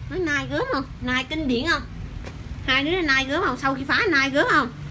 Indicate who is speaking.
Speaker 1: Nói nai gớm không? Nai kinh điển không? Hai đứa nai gớm không? Sau khi phá nai gớm không?